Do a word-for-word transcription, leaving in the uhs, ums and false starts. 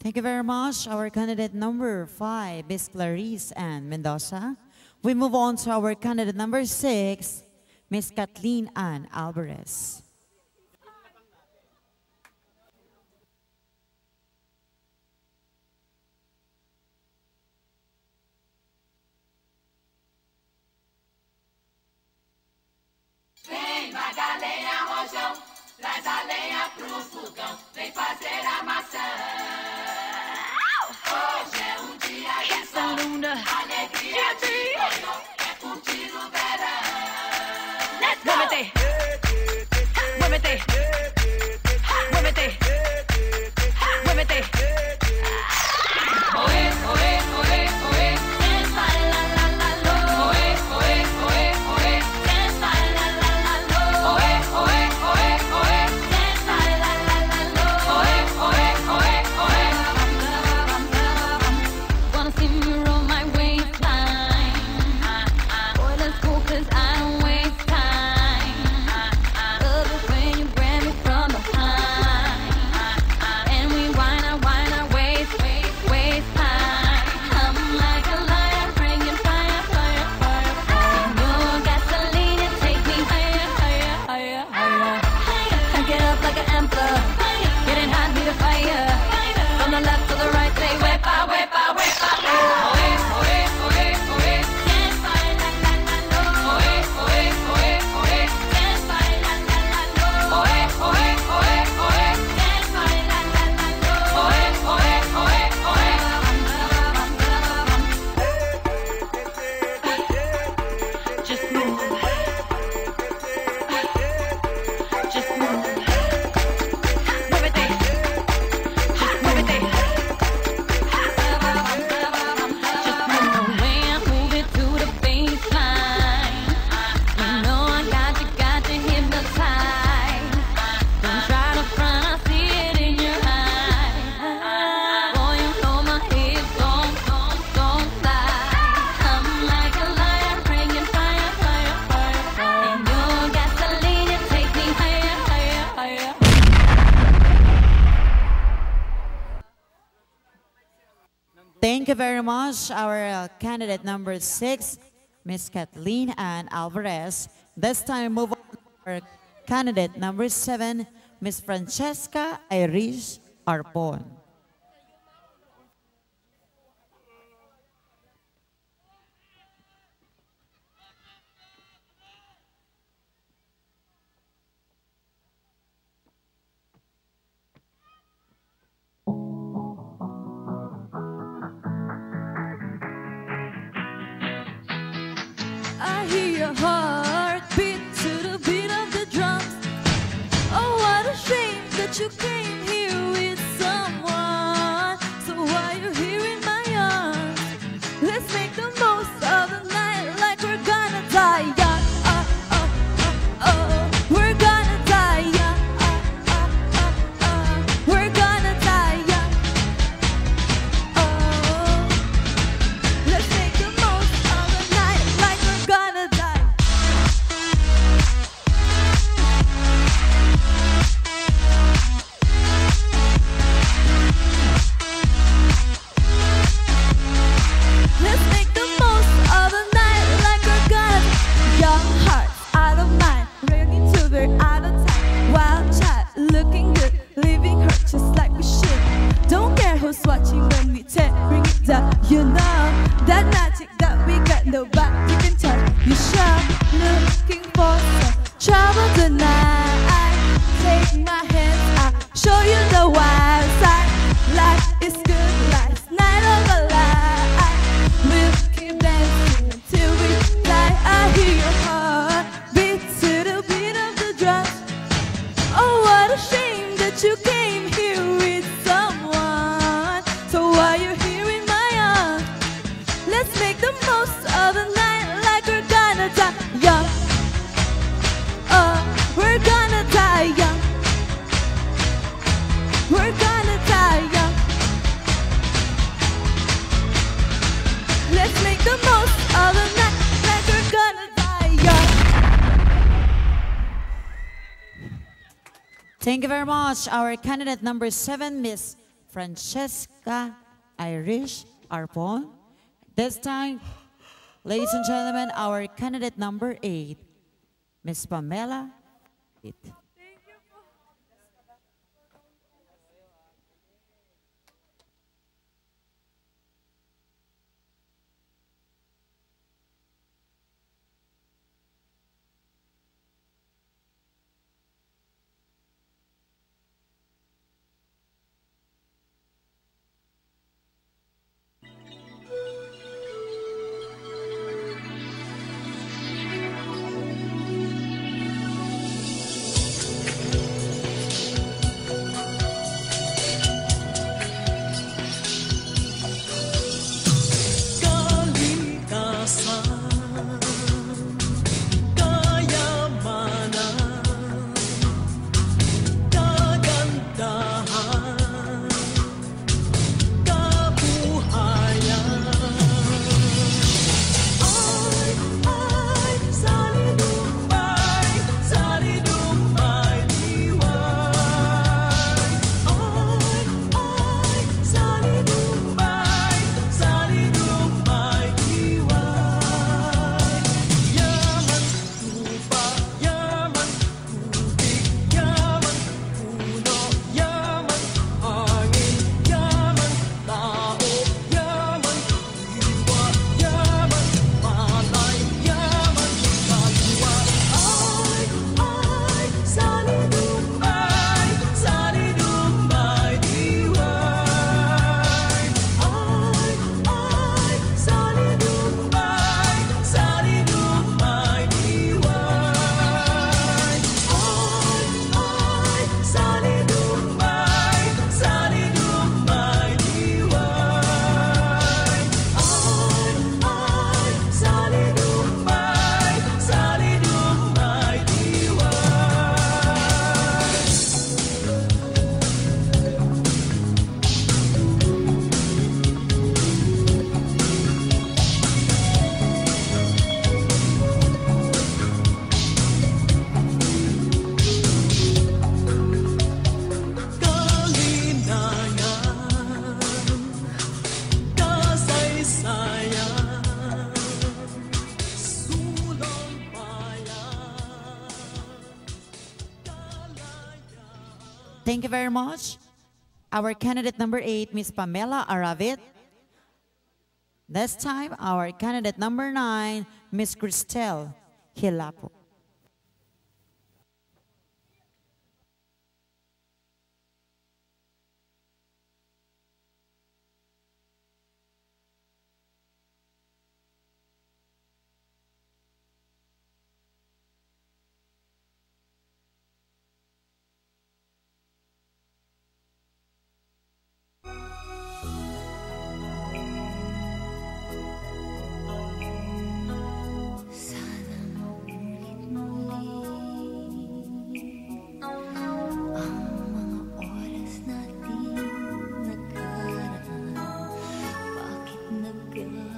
Thank you very much. Our candidate number five, Miss Clarice Ann Mendoza. We move on to our candidate number six, Miss Kathleen Ann Alvarez. Vem, Magdalena Rojão, traz a lenha pro fogão, vem fazer a maçã. Hoje é um dia de sol, alegria de cordão, é curtir o verão. Let's go! Muévete, muévete, muévete, muévete. Oe, oe, oe, oe, danza la la la lo. Oe, oe, oe, oe, danza la la la lo. Oe, oe, oe, oe, danza la la la lo. Oe, oe, oe, oe. Wanna see me roll my waistline? Boy, let's go 'cause I don't waste time. Love it when you grab me from behind, and we whine our, whine our waist, waist, waist time. I'm like a lion bringing fire, fire, fire, fire. And your gasoline, it take me higher, higher, higher, higher. I get up like an emperor, getting hot, need a fire. From the left to the right, say wepa, wepa, wepa. Oe, oe, oe, oe, dance by la la la lo. Oe, oe, oe, oe, dance by la la la lo. Oe, oe, oe, oe, dance by la la la lo. Oe, oe, oe, oe. Just move, just move. Muévete, just muévete. Just move the way I move it to the baseline. You know I got you, got you hypnotized. Don't try to front, I see it in your eyes. Boy, you know my hips don't, don't, don't lie. I'm like a lion bringing fire, fire, fire, fire. And your gasoline, it take me higher, higher, higher. Thank you very much. Our uh, candidate number six, Miss Kathleen Ann Alvarez. This time, move on to our candidate number seven, Miss Francesca Irish Arpon. I hear your heart beat to the beat of the drums. Oh, what a shame that you came here with someone. So while you're here in my arms, let's make the most of the night like we're gonna die young. Oh, oh, oh, oh. We're gonna die young. Oh, oh, oh, oh. We're gonna die young. Oh, let's make the most of the night like we're gonna die. Let's make the most of the night like we're gonna. Young heart, out of mind, ready to be out of time. Wild child, looking good, leaving her just like we should. Don't care who's watching when we tear, bring it down. You know that magic that we got, nobody can touch. You sure looking for some trouble tonight? Take my hand, I'll show you the wild side. Life is good, last night of a lie. We'll keep dancing till we die. I hear your heart beat to the beat of the drums. Oh, what a shame that you came here with someone. So while you're here in my arms, let's make the most of the night like we're gonna die young. Oh, we're gonna die young. We're gonna die young. Let's make the most of the night like we're gonna die young. Thank you very much. Our candidate number seven, Miss Francesca Irish Arpon. This time, ladies and gentlemen, our candidate number eight, Miss Pamela. Eight. Thank you very much. Our candidate number eight, Miss Pamela Aravit. This time, our candidate number nine, Miss Cristel Hilapo. Bakit nagka